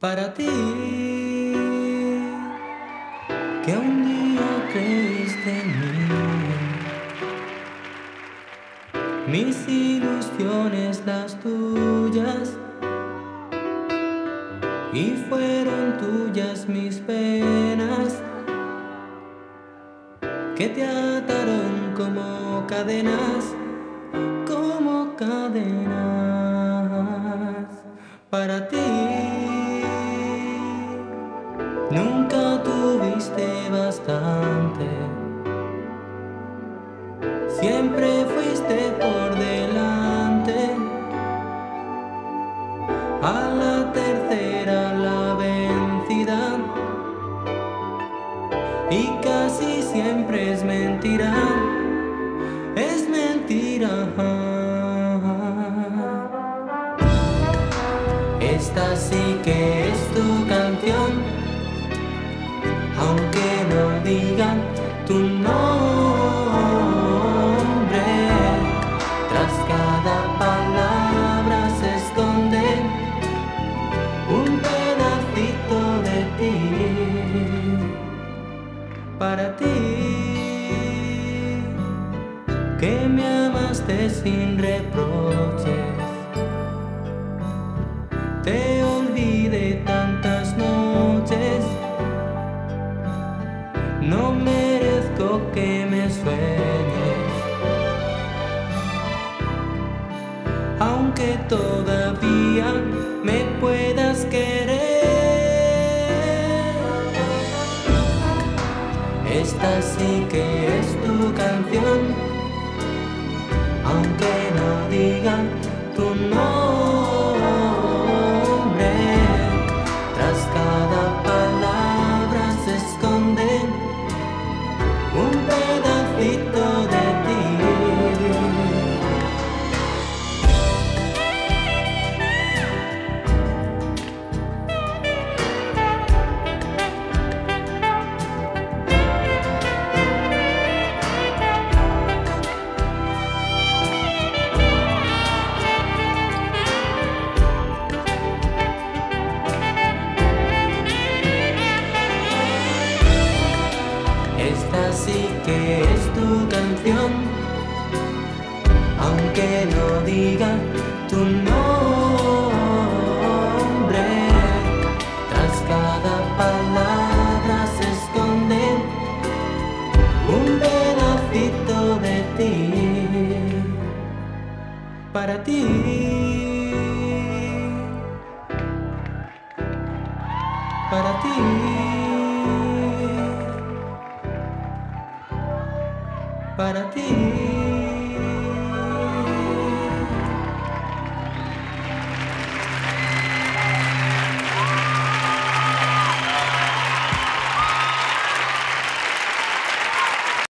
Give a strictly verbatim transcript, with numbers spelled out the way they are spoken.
Para ti, que un día creíste en mí, mis ilusiones las tuyas, y fueron tuyas mis penas, que te ataron como cadenas, como cadenas. Para ti nunca tuviste bastante, siempre fuiste por delante, a la tercera la vencida, y casi siempre es mentira, es mentira. Esta sí que es tu canción, aunque no digan tu nombre, tras cada palabra se esconde un pedacito de ti. Para ti, que me amaste sin reproches, te olvidé tantas noches, no merezco que me sueñes, aunque todavía me puedas querer. Esta sí que es tu canción, aunque no digan tu nombre, tras cada palabra se esconde un pedacito de ti. Esta sí que es tu canción, aunque no diga tu nombre, tras cada palabra se esconde un pedacito de ti. Para ti, para ti, para ti.